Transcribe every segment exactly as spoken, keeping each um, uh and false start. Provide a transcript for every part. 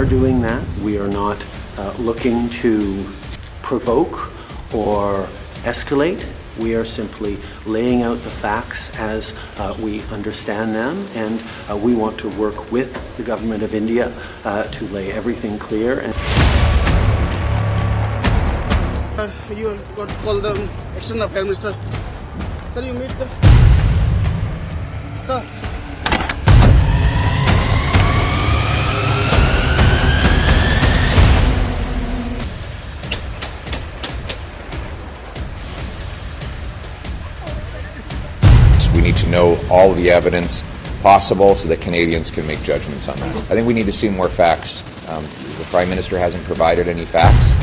are doing that. We are not uh, looking to provoke or escalate. We are simply laying out the facts as uh, we understand them, and uh, we want to work with the government of India uh, to lay everything clear. And uh, you got to call the External Affairs Minister. Sir, you meet them. Sir. We need to know all the evidence possible so that Canadians can make judgments on that. I think we need to see more facts. Um, the Prime Minister hasn't provided any facts.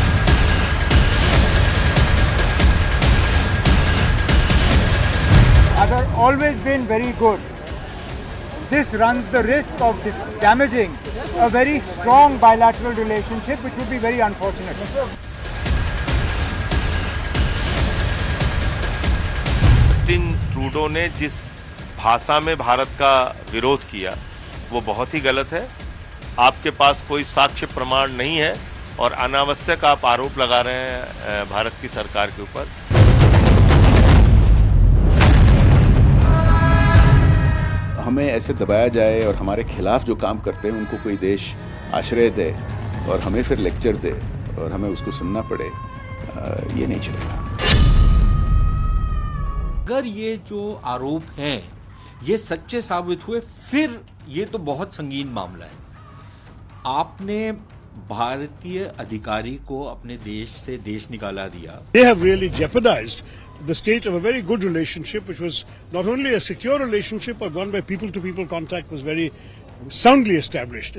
Have always been very good. This runs the risk of dis damaging a very strong bilateral relationship, which would be very unfortunate. Justin Trudeau ने जिस भाषा में भारत का विरोध किया वो बहुत ही गलत है। आपके पास कोई साक्ष्य प्रमाण नहीं है और अनावश्यक आप आरोप लगा रहे हैं भारत की सरकार के ऊपर। हमें ऐसे दबाया जाए और हमारे खिलाफ जो काम करते हैं उनको कोई देश आश्रय दे और हमें फिर लेक्चर दे और हमें उसको सुनना पड़े, ये नहीं चलेगा। अगर ये जो आरोप हैं ये सच्चे साबित हुए फिर ये तो बहुत संगीन मामला है। आपने भारतीय अधिकारी को अपने देश से देश निकाला दिया। They have really jeopardized the state of a very good relationship, which was not only a secure relationship but one where people-to-people contact was very soundly established.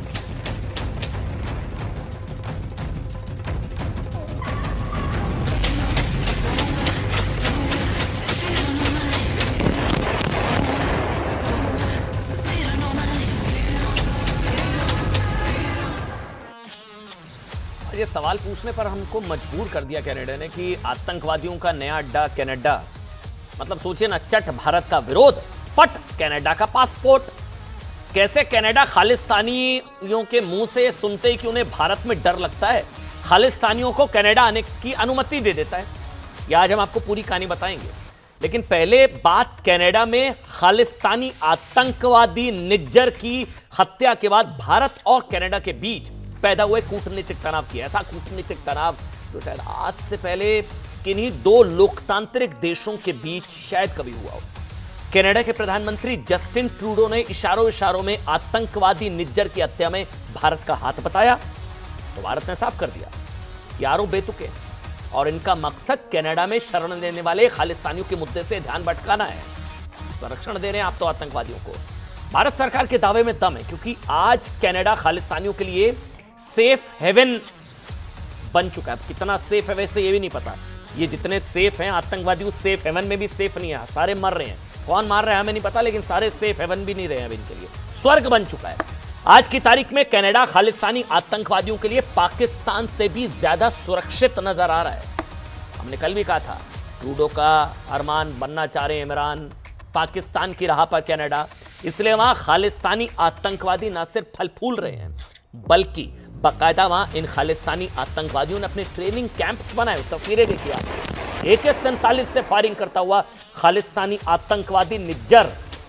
ये सवाल पूछने पर हमको मजबूर कर दिया कनाडा ने कि आतंकवादियों का नया अड्डा कनाडा। मतलब सोचिए ना, चट भारत का विरोध, पट कनाडा का पासपोर्ट। कैसे कनाडा खालिस्तानियों के मुंह से सुनते ही कि उन्हें भारत में डर लगता है, खालिस्तानियों को कनाडा आने की अनुमति दे देता है। यह आज हम आपको पूरी कहानी बताएंगे, लेकिन पहले बात कनाडा में खालिस्तानी आतंकवादी निज्जर की हत्या के बाद भारत और कनाडा के बीच पैदा हुए कूटनीतिक तनाव की। ऐसा कूटनीतिक तनाव जो शायद आज से पहले किन्हीं दो लोकतांत्रिक देशों के बीच शायद कभी हुआ हो। कनाडा के प्रधानमंत्री जस्टिन ट्रूडो ने इशारों इशारों में आतंकवादी निज्जर की हत्या में भारत का हाथ बताया, तो भारत ने साफ कर दिया कि आरोप बेतुके और इनका मकसद कनाडा में शरण लेने वाले खालिस्तानियों के मुद्दे से ध्यान भटकाना है। संरक्षण दे रहे हैं आप तो आतंकवादियों को। भारत सरकार के दावे में दम है, क्योंकि आज कनाडा खालिस्तानियों के लिए सेफ हेवन बन चुका है। कितना सेफ है वैसे ये भी नहीं पता। ये जितने सेफ हैं आतंकवादी उस सेफ हेवन में भी सेफ नहीं है, सारे मर रहे हैं। कौन मार रहा है हमें नहीं पता, लेकिन सारे सेफ हेवन भी नहीं रहे हैं अब इनके लिए। स्वर्ग बन चुका है। आज की तारीख में कनाडा खालिस्तानी आतंकवादियों के लिए पाकिस्तान से भी ज्यादा सुरक्षित नजर आ रहा है। हमने कल भी कहा था, ट्रूडो का अरमान बनना चाह रहे इमरान, पाकिस्तान की राह पर कनाडा, इसलिए वहां खालिस्तानी आतंकवादी न सिर्फ फल फूल रहे हैं बल्कि बाकायदा वहां इन खालिस्तानी आतंकवादियों ने अपने ट्रेनिंग कैंप्स बनाए। तस्वीरें देखिए आप, ए के सैंतालीस से फायरिंग करता हुआ खालिस्तानी आतंकवादी निज्जर,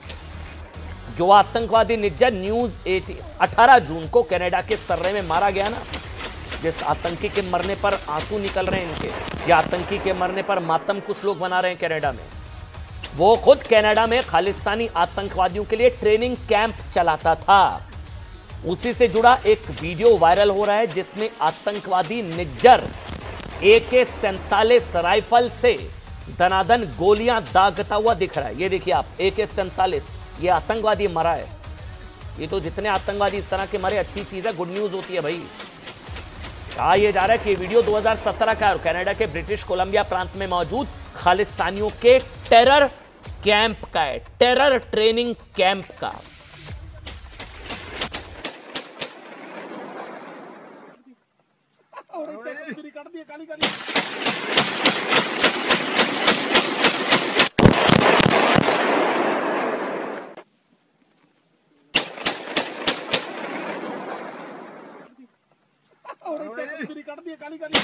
जो आतंकवादी निज्जर न्यूज अठारह जून को कनाडा के सर्रे में मारा गया ना, जिस आतंकी के मरने पर आंसू निकल रहे हैं इनके, या आतंकी के मरने पर मातम कुछ लोग बना रहे हैं कनाडा में, वो खुद कनाडा में खालिस्तानी आतंकवादियों के लिए ट्रेनिंग कैंप चलाता था। उसी से जुड़ा एक वीडियो वायरल हो रहा है जिसमें आतंकवादी निज्जर ए के सैंतालीस राइफल से दनादन गोलियां दागता हुआ दिख रहा है। ये देखिए आप, ए के सैंतालीस, ये आतंकवादी मरा है। ये तो जितने आतंकवादी इस तरह के मरे अच्छी चीज है, गुड न्यूज होती है भाई। कहा यह जा रहा है कि वीडियो दो हज़ार सत्रह का और कनाडा के ब्रिटिश कोलंबिया प्रांत में मौजूद खालिस्तानियों के टेरर कैंप का है, टेरर ट्रेनिंग कैंप का। है काली गाड़ी।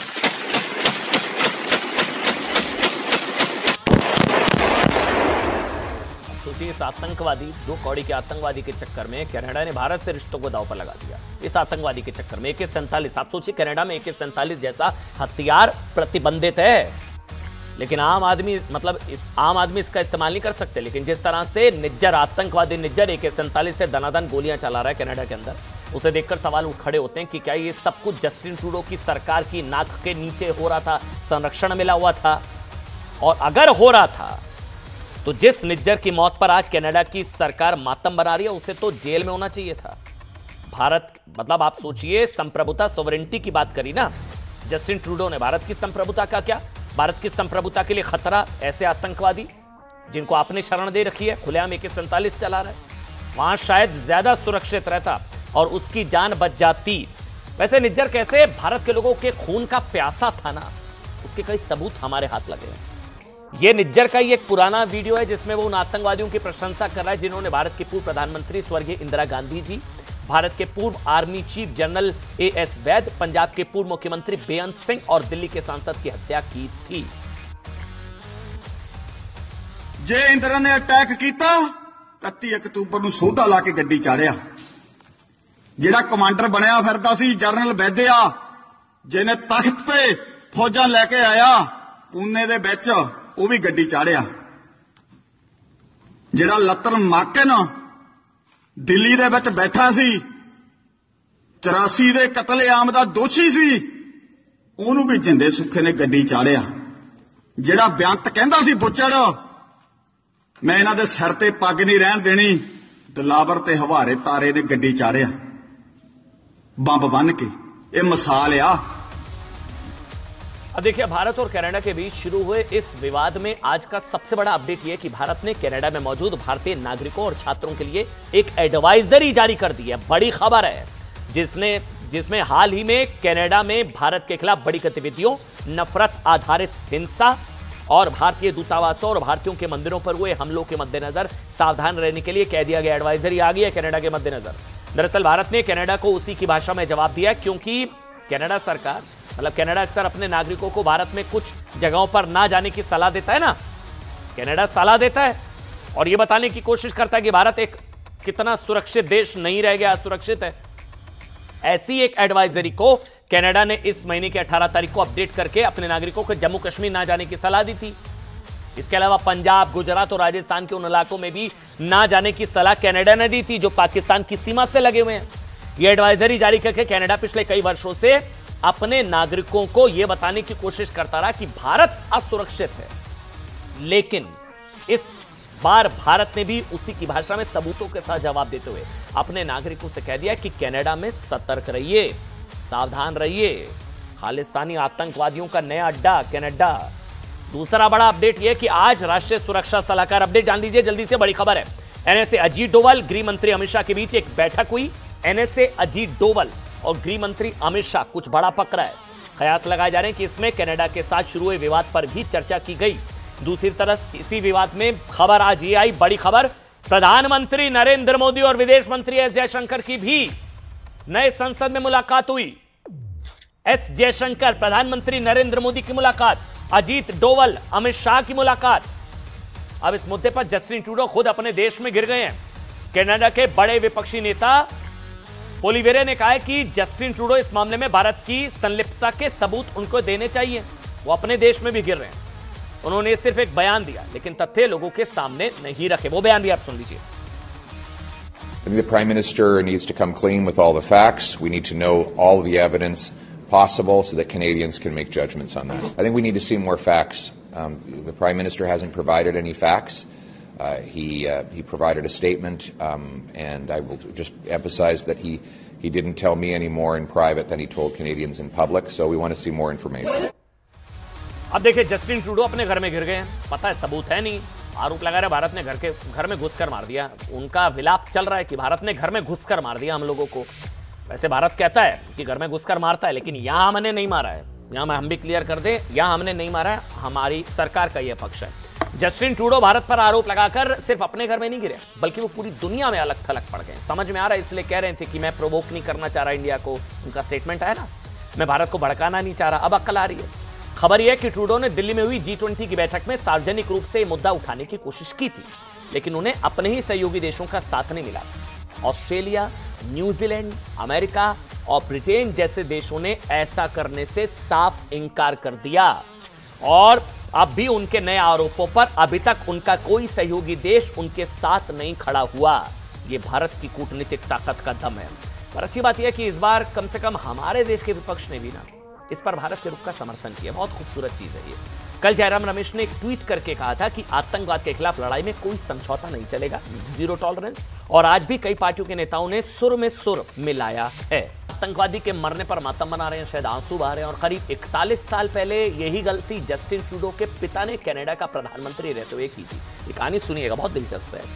सोचिए, इस आतंकवादी, दो कौड़ी के आतंकवादी के चक्कर में कनाडा ने भारत से रिश्तों को दांव पर लगा दिया। इस आतंकवादी के चक्कर में ए के सैंतालीस, आप सोचिए कनाडा में ए के सैंतालीस जैसा हथियार प्रतिबंधित है, लेकिन आम आदमी, मतलब इस आम आदमी इसका इस्तेमाल नहीं कर सकते। लेकिन जिस तरह से निज्जर आतंकवादी निज्जर ए के सैंतालीस से दनादन गोलियां चला रहा है कनाडा के अंदर, उसे देखकर सवाल उठ खड़े होते हैं कि क्या ये सब कुछ जस्टिन ट्रूडो की सरकार की नाक के नीचे हो रहा था, संरक्षण मिला हुआ था? और अगर हो रहा था तो जिस निज्जर की मौत पर आज कनाडा की सरकार मातम बना रही है, उसे तो जेल में होना चाहिए था। भारत, मतलब आप सोचिए, संप्रभुता, सोवरेंटी की बात करी ना जस्टिन ट्रूडो ने। भारत की संप्रभुता का क्या? भारत की संप्रभुता के लिए खतरा ऐसे आतंकवादी जिनको आपने शरण दे रखी है, खुलेआम ए के सैंतालीस चला रहा है, वहां शायद ज्यादा सुरक्षित रहता और उसकी जान बच जाती। वैसे निज्जर कैसे भारत के लोगों के खून का प्यासा था ना, उसके कई सबूत हमारे हाथ लगे हैं। ये निज्जर का ही एक पुराना वीडियो है जिसमें वो उन आतंकवादियों की प्रशंसा कर रहा है जिन्होंने भारत के पूर्व प्रधानमंत्री स्वर्गीय इंदिरा गांधी जी, भारत के पूर्व army chief general A S Vaid, Punjab के पूर्व मुख्यमंत्री बेअंत सिंह और दिल्ली के सांसद की हत्या की थी। जे इंदिरा ने अटैक किया इकतीस अक्तूबर ਨੂੰ ਸੋਧਾ ਲਾ ਕੇ ਗੱਡੀ ਚਾੜਿਆ, ਜਿਹੜਾ ਕਮਾਂਡਰ ਬਣਿਆ ਫਿਰਦਾ ਸੀ ਜਨਰਲ ਵੈਦਿਆ, ਜਿਹਨੇ ਤਖਤ ਤੇ ਫੌਜਾਂ ਲੈ ਕੇ ਆਇਆ ਪੂਨੇ ਦੇ ਵਿੱਚ, ਉਹ ਵੀ ਗੱਡੀ ਚਾੜਿਆ। ਜਿਹੜਾ ਲਤਨ ਮਾਕਨ ਦਿੱਲੀ ਦੇ ਵਿੱਚ ਬੈਠਾ ਸੀ, ਚੁਰਾਸੀ ਦੇ ਕਤਲੇਆਮ ਦਾ ਦੋਸ਼ੀ ਸੀ, ਉਹਨੂੰ ਵੀ ਜਿੰਦੇ ਸੁੱਖੇ ਨੇ ਗੱਡੀ ਚਾੜਿਆ। ਜਿਹੜਾ ਬੇਅੰਤ ਕਹਿੰਦਾ ਸੀ ਬੁੱਚੜ, ਮੈਂ ਇਹਨਾਂ ਦੇ ਸਿਰ ਤੇ ਪੱਗ ਨਹੀਂ ਰਹਿਣ ਦੇਣੀ, ਦਿਲਾਵਰ ਤੇ ਹਵਾਰੇ ਤਾਰੇ ਨੇ ਗੱਡੀ ਚਾੜਿਆ ਬੰਬ ਬੰਨ ਕੇ। ਇਹ ਮਿਸਾਲ ਆ। अब देखिए, भारत और कनाडा के बीच शुरू हुए इस विवाद में आज का सबसे बड़ा अपडेट यह है कि भारत ने कनाडा में मौजूद भारतीय नागरिकों और छात्रों के लिए एक एडवाइजरी जारी कर दी है। बड़ी खबर है, जिसने जिसमें हाल ही में कनाडा में भारत के खिलाफ बड़ी गतिविधियों, नफरत आधारित हिंसा और भारतीय दूतावासों और भारतीयों के मंदिरों पर हुए हमलों के मद्देनजर सावधान रहने के लिए कह दिया गया। एडवाइजरी आ गई है कनाडा के मद्देनजर। दरअसल भारत ने कनाडा को उसी की भाषा में जवाब दिया, क्योंकि कनाडा सरकार, मतलब कनाडा अक्सर अपने नागरिकों को भारत में कुछ जगहों पर ना जाने की सलाह देता है ना, कनाडा सलाह देता है और यह बताने की कोशिश करता है कि भारत एक कितना सुरक्षित देश नहीं रह गया, सुरक्षित है। ऐसी एक एडवाइजरी को कनाडा ने इस महीने की अठारह तारीख को अपडेट करके अपने नागरिकों को जम्मू कश्मीर ना जाने की सलाह दी थी। इसके अलावा पंजाब, गुजरात और राजस्थान के उन इलाकों में भी ना जाने की सलाह कनाडा ने दी थी जो पाकिस्तान की सीमा से लगे हुए हैं। यह एडवाइजरी जारी करके कनाडा पिछले कई वर्षों से अपने नागरिकों को यह बताने की कोशिश करता रहा कि भारत असुरक्षित है, लेकिन इस बार भारत ने भी उसी की भाषा में सबूतों के साथ जवाब देते हुए अपने नागरिकों से कह दिया कि कनाडा में सतर्क रहिए, सावधान रहिए, खालिस्तानी आतंकवादियों का नया अड्डा कनाडा। दूसरा बड़ा अपडेट यह कि आज राष्ट्रीय सुरक्षा सलाहकार, अपडेट जान लीजिए जल्दी से, बड़ी खबर है। एनएसए अजीत डोवाल, गृह मंत्री अमित शाह के बीच एक बैठक हुई। एनएसए अजीत डोवाल और गृह मंत्री अमित शाह, कुछ बड़ा पकड़ा है। कयास लगाए जा रहे हैं कि इसमें कनाडा के साथ शुरू हुए विवाद पर भी चर्चा की गई। दूसरी तरफ इसी विवाद में खबर आज ये आई, बड़ी खबर, प्रधानमंत्री नरेंद्र मोदी और विदेश मंत्री एस जयशंकर की भी नए संसद में मुलाकात हुई। एस जयशंकर, प्रधानमंत्री नरेंद्र मोदी की मुलाकात, अजीत डोवाल, अमित शाह की मुलाकात। अब इस मुद्दे पर जस्टिन ट्रूडो खुद अपने देश में गिर गए हैं। कनाडा के बड़े विपक्षी नेता पोलिवेरे ने कहा है कि जस्टिन ट्रूडो इस मामले में भारत की संलिप्तता के सबूत उनको देने चाहिए। वो अपने देश में भी गिर रहे हैं। उन्होंने सिर्फ एक बयान दिया, लेकिन तथ्य लोगों के सामने नहीं रखे। वो बयान भी आप सुन लीजिए। I think the Prime Minister needs to come clean with all the facts. We need to know all the evidence possible so that Canadians can make judgments on that. I think we need to see more facts. Um, the Prime Minister hasn't provided any facts. Uh, he uh, he provided a statement, um, and I will just emphasize that he he didn't tell me any more in private than he told Canadians in public. So we want to see more information. अब देखिए, Justin Trudeau अपने घर में गिर गए हैं, पता है सबूत है नहीं, आरोप लगा रहे भारत ने घर के घर में घुसकर मार दिया। उनका विलाप चल रहा है कि भारत ने घर में घुसकर मार दिया हम लोगों को। वैसे भारत कहता है कि घर में घुसकर मारता है, लेकिन यहां हमने नहीं मारा है। यहां मैं हम भी क्लियर कर दें, यहां हमने नहीं मारा है, हमारी सरकार का यह पक्ष है। जस्टिन ट्रूडो भारत पर आरोप लगाकर सिर्फ अपने घर में नहीं गिरे, बल्कि वो पूरी दुनिया में अलग थलग पड़ गए। समझ में आ रहा है, इसलिए कह रहे थे कि मैं प्रोवोक नहीं करना चाह रहा इंडिया को। उनका स्टेटमेंट आया ना, मैं भारत को भड़काना नहीं चाह रहा। अब अक्ल आ रही है। खबर यह है कि ट्रूडो ने दिल्ली में हुई जी ट्वेंटी की बैठक में सार्वजनिक रूप से मुद्दा उठाने की कोशिश की थी, लेकिन उन्हें अपने ही सहयोगी देशों का साथ नहीं मिला। ऑस्ट्रेलिया, न्यूजीलैंड, अमेरिका और ब्रिटेन जैसे देशों ने ऐसा करने से साफ इनकार कर दिया और अब भी उनके नए आरोपों पर अभी तक उनका कोई सहयोगी देश उनके साथ नहीं खड़ा हुआ। यह भारत की कूटनीतिक ताकत का दम है। पर अच्छी बात यह है कि इस बार कम से कम हमारे देश के विपक्ष ने भी ना इस पर भारत के रुख का समर्थन किया। बहुत खूबसूरत चीज है ये। कल जयराम रमेश ने एक ट्वीट करके कहा था कि आतंकवाद के खिलाफ लड़ाई में कोई समझौता नहीं चलेगा, जीरो टॉलरेंस। और आज भी कई पार्टियों के नेताओं ने सुर में सुर मिलाया है। आतंकवादी के मरने पर मातम मना रहे हैं, शायद आंसू बहा रहे हैं। और करीब इकतालीस साल पहले यही गलती जस्टिन ट्रूडो के पिता ने कनाडा का प्रधानमंत्री रहते हुए की थी। ये कहानी सुनिएगा, बहुत दिलचस्प है।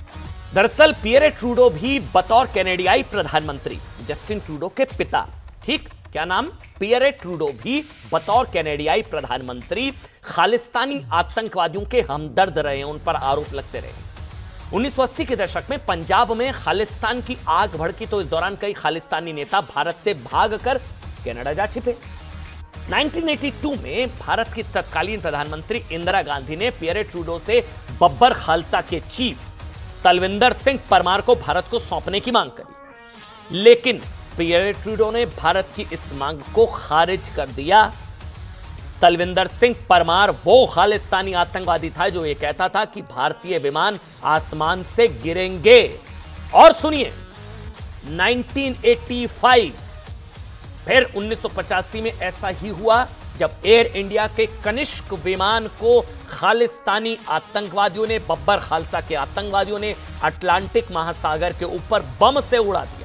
दरअसल पियरे ट्रूडो भी बतौर कैनेडियाई प्रधानमंत्री, जस्टिन ट्रूडो के पिता, ठीक क्या नाम, पियरे ट्रूडो भी बतौर कैनेडियाई प्रधानमंत्री खालिस्तानी आतंकवादियों के हमदर्द रहे, उन पर आरोप लगते रहे। उन्नीस सौ अस्सी के दशक में पंजाब में खालिस्तान की आग भड़की तो इस दौरान कई खालिस्तानी नेता भारत से भागकर कनाडा जा छिपे। उन्नीस सौ बयासी में भारत की तत्कालीन प्रधानमंत्री इंदिरा गांधी ने पियरे ट्रूडो से बब्बर खालसा के चीफ तलविंदर सिंह परमार को भारत को सौंपने की मांग करी, लेकिन पियरे ट्रूडो ने भारत की इस मांग को खारिज कर दिया। तलविंदर सिंह परमार वो खालिस्तानी आतंकवादी था जो ये कहता था कि भारतीय विमान आसमान से गिरेंगे। और सुनिए, उन्नीस सौ पचासी, फिर उन्नीस सौ पचासी में ऐसा ही हुआ जब एयर इंडिया के कनिष्क विमान को खालिस्तानी आतंकवादियों ने, बब्बर खालसा के आतंकवादियों ने अटलांटिक महासागर के ऊपर बम से उड़ा दिया।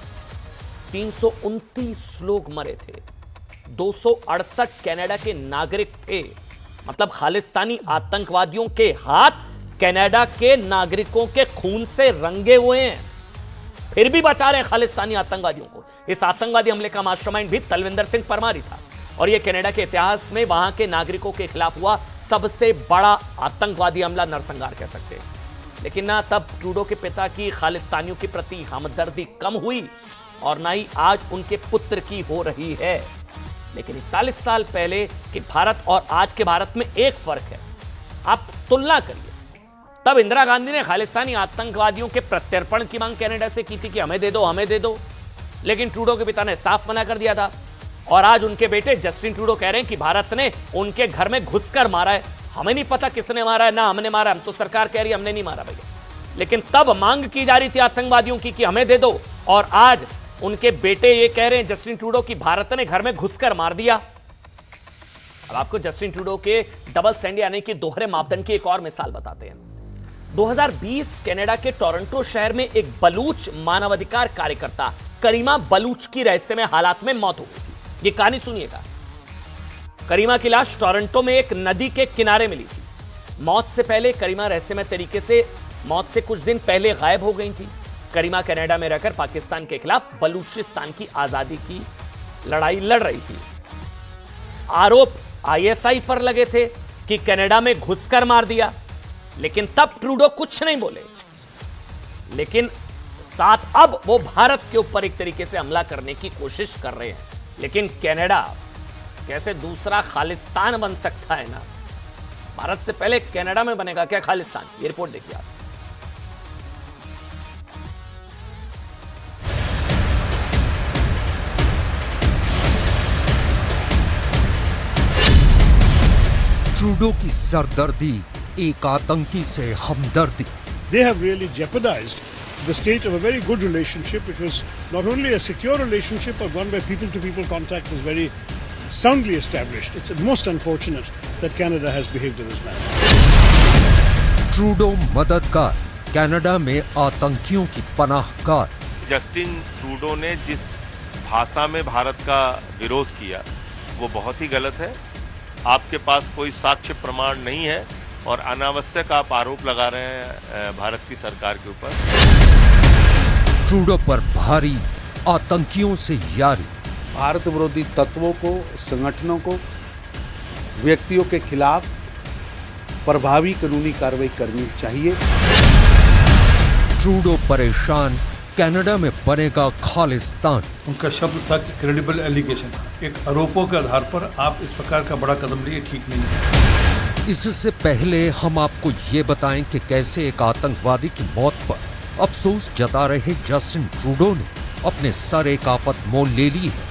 तीन सौ उनतीस लोग मरे थे, दो सौ अड़सठ कनाडा के नागरिक थे। मतलब खालिस्तानी आतंकवादियों के हाथ कनाडा के नागरिकों के खून से रंगे हुए हैं, फिर भी बचा रहे हैं खालिस्तानी आतंकवादियों को। इस आतंकवादी हमले का मास्टरमाइंड भी तलविंदर सिंह परमार ही था और यह कनाडा के इतिहास में वहां के नागरिकों के खिलाफ हुआ सबसे बड़ा आतंकवादी हमला, नरसंहार कह सकते हैं। लेकिन ना तब ट्रूडो के पिता की खालिस्तानियों के प्रति हमदर्दी कम हुई और ना ही आज उनके पुत्र की हो रही है। लेकिन इकतालीस साल पहले के भारत और आज के भारत में एक फर्क है, आप तुलना करिए। तब इंदिरा गांधी ने खालिस्तानी आतंकवादियों के प्रत्यर्पण की मांग कनाडा से की थी कि हमें दे दो, हमें दे दो, लेकिन ट्रूडो के पिता ने साफ मना कर दिया था। और आज उनके बेटे जस्टिन ट्रूडो कह रहे हैं कि भारत ने उनके घर में घुसकर मारा है। हमें नहीं पता किसने मारा है, ना हमने मारा, हम तो सरकार कह रही है हमने नहीं मारा भैया। लेकिन तब मांग की जा रही थी आतंकवादियों की कि हमें दे दो, और आज उनके बेटे ये कह रहे हैं जस्टिन ट्रूडो की भारत ने घर में घुसकर मार दिया। अब आपको जस्टिन ट्रूडो के डबल स्टैंड यानी कि दोहरे मापदंड की एक और मिसाल बताते हैं। दो हज़ार बीस कनाडा के टोरंटो शहर में एक बलूच मानवाधिकार कार्यकर्ता करीमा बलूच की रहस्यमय हालात में मौत हो गई थी। ये कहानी सुनिएगा। करीमा की लाश टोरंटो में एक नदी के किनारे मिली थी। मौत से पहले करीमा रहस्यमय तरीके से मौत से कुछ दिन पहले गायब हो गई थी। करीमा कनाडा में रहकर पाकिस्तान के खिलाफ बलूचिस्तान की आजादी की लड़ाई लड़ रही थी। आरोप आईएसआई पर लगे थे कि कनाडा में घुसकर मार दिया, लेकिन तब ट्रूडो कुछ नहीं बोले। लेकिन साथ अब वो भारत के ऊपर एक तरीके से हमला करने की कोशिश कर रहे हैं। लेकिन कनाडा कैसे दूसरा खालिस्तान बन सकता है ना? भारत से पहले कनाडा में बनेगा क्या खालिस्तान? ये रिपोर्ट देखिए आप। ट्रूडो की सरदर्दी, एक आतंकी से हमदर्दी। They have really jeopardized the state of a very good relationship, which was not only a secure relationship, but one where people-to-people contact was very soundly established. It's most unfortunate that Canada has behaved in this manner. Trudeau मददगार, Canada में आतंकियों की पनाहगार। Justin Trudeau ने जिस भाषा में भारत का विरोध किया वो बहुत ही गलत है। आपके पास कोई साक्ष्य प्रमाण नहीं है और अनावश्यक आप आरोप लगा रहे हैं भारत की सरकार के ऊपर। ट्रूडो पर भारी, आतंकियों से यारी। भारत विरोधी तत्वों को, संगठनों को, व्यक्तियों के खिलाफ प्रभावी कानूनी कार्रवाई करनी चाहिए। ट्रूडो परेशान, कनाडा में बनेगा खालिस्तान। उनका शब्द था कि क्रेडिबल एलिगेशन, एक आरोपों के आधार पर आप इस प्रकार का बड़ा कदम लिए ठीक नहीं है। इससे पहले हम आपको ये बताएं कि कैसे एक आतंकवादी की मौत पर अफसोस जता रहे जस्टिन ट्रूडो ने अपने सर एक आफत मोल ले ली है।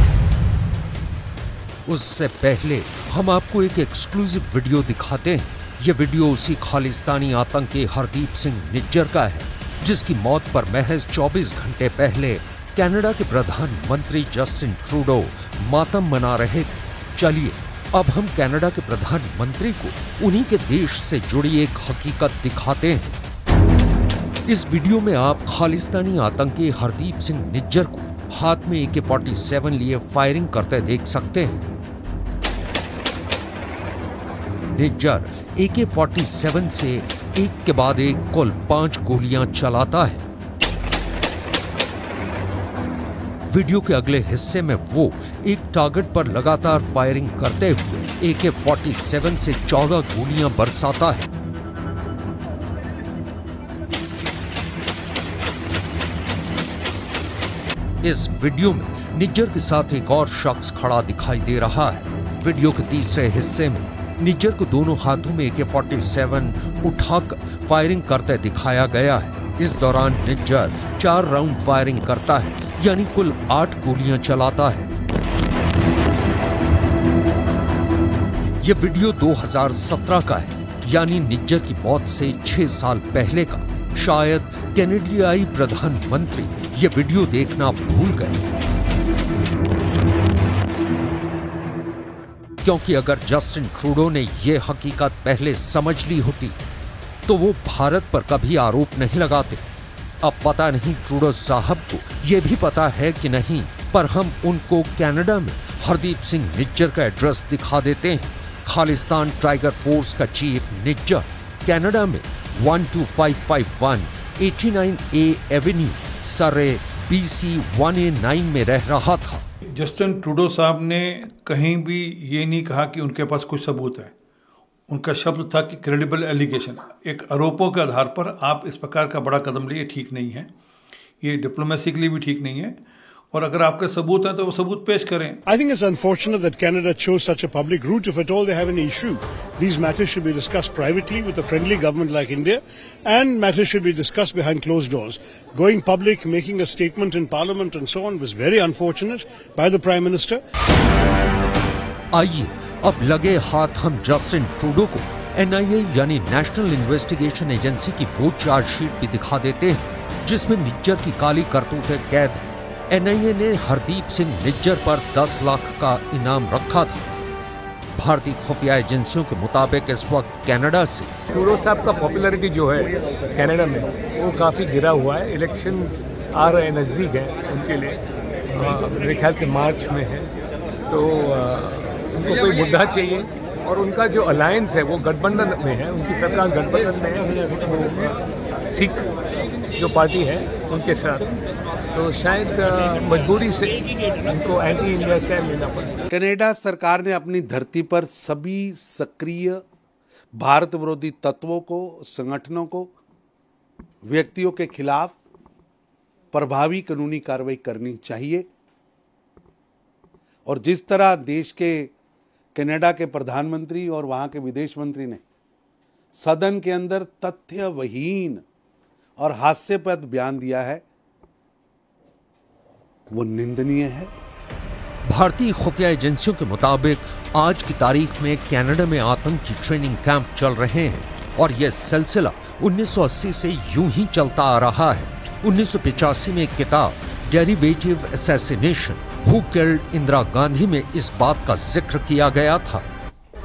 उससे पहले हम आपको एक एक्सक्लूसिव वीडियो दिखाते हैं। यह वीडियो उसी खालिस्तानी आतंकी हरदीप सिंह निज्जर का है, जिसकी मौत पर महज चौबीस घंटे पहले कनाडा के प्रधानमंत्री जस्टिन ट्रूडो मातम मना रहे थे। चलिए अब हम कनाडा के प्रधानमंत्री को उन्हीं के देश से जुड़ी एक हकीकत दिखाते हैं। इस वीडियो में आप खालिस्तानी आतंकी हरदीप सिंह निज्जर को हाथ में ए के फोर्टी सेवन लिए फायरिंग करते देख सकते हैं। निज्जर ए के फोर्टी सेवन से एक के बाद एक कुल पांच गोलियां चलाता है। वीडियो के अगले हिस्से में वो एक टारगेट पर लगातार फायरिंग करते हुए ए के फोर्टी सेवन से चौदह गोलियां बरसाता है। इस वीडियो में निज्जर के साथ एक और शख्स खड़ा दिखाई दे रहा है। वीडियो के तीसरे हिस्से में निज्जर को दोनों हाथों में ए के फोर्टी सेवन उठाकर फायरिंग करते दिखाया गया है। इस दौरान निज्जर चार राउंड फायरिंग करता है, यानी कुल आठ गोलियां चलाता है। यह वीडियो दो हज़ार सत्रह का है, यानी निज्जर की मौत से छह साल पहले का। शायद कैनेडियाई प्रधानमंत्री ये वीडियो देखना भूल गए, क्योंकि अगर जस्टिन ट्रूडो ने यह हकीकत पहले समझ ली होती तो वो भारत पर कभी आरोप नहीं लगाते। अब पता नहीं ट्रूडो साहब को यह भी पता है कि नहीं, पर हम उनको कनाडा में हरदीप सिंह निज्जर का एड्रेस दिखा देते हैं। खालिस्तान टाइगर फोर्स का चीफ निज्जर कनाडा में one two five five one eighty nine A avenue Surrey B C one A nine में रह रहा था। जस्टिन ट्रूडो साहब ने कहीं भी ये नहीं कहा कि उनके पास कुछ सबूत है। उनका शब्द था कि क्रेडिबल एलिगेशन, एक आरोपों के आधार पर आप इस प्रकार का बड़ा कदम लिए ठीक नहीं है, ये डिप्लोमेसी के लिए भी ठीक नहीं है, और अगर आपके सबूत हैं तो वो सबूत पेश करें। I think it's unfortunate that Canada chose such a public route. If at all they have an issue, these matters should be discussed privately with a friendly government like India, and matters should be discussed behind closed doors. Going public, making a statement in Parliament and so on was very unfortunate by the Prime Minister. आइए अब लगे हाथ हम Justin Trudeau को N I A यानी national investigation agency की वो chargesheet भी दिखा देते हैं, जिसमें निज्जर की काली करतूतें कैद है। एन आई ए ने हरदीप सिंह निज्जर पर दस लाख का इनाम रखा था। भारतीय खुफिया एजेंसियों के मुताबिक इस वक्त कनाडा से ट्रूडो साहब का पॉपुलैरिटी जो है कनाडा में वो काफ़ी गिरा हुआ है। इलेक्शन आ रहे नज़दीक है उनके लिए, मेरे ख्याल से मार्च में है, तो आ, उनको कोई मुद्दा चाहिए, और उनका जो अलायंस है वो गठबंधन में है, उनकी सरकार गठबंधन में है सिख जो पार्टी है उनके साथ, तो शायद मजबूरी से उनको एंटी इंडिया स्टैंड लेना पड़ेगा। कनाडा सरकार ने अपनी धरती पर सभी सक्रिय भारत विरोधी तत्वों को, संगठनों को, व्यक्तियों के खिलाफ प्रभावी कानूनी कार्रवाई करनी चाहिए। और जिस तरह देश के कनाडा के प्रधानमंत्री और वहां के विदेश मंत्री ने सदन के अंदर तथ्यविहीन और हास्यास्पद बयान दिया है, वो निंदनीय है। भारतीय खुफिया एजेंसियों के मुताबिक आज की तारीख में कनाडा में आतंकी ट्रेनिंग कैंप चल रहे हैं, और यह सिलसिला उन्नीस सौ अस्सी से यूं ही चलता आ रहा है। उन्नीस सौ पचासी में एक किताब derivative assassination who killed Indira Gandhi में इस बात का जिक्र किया गया था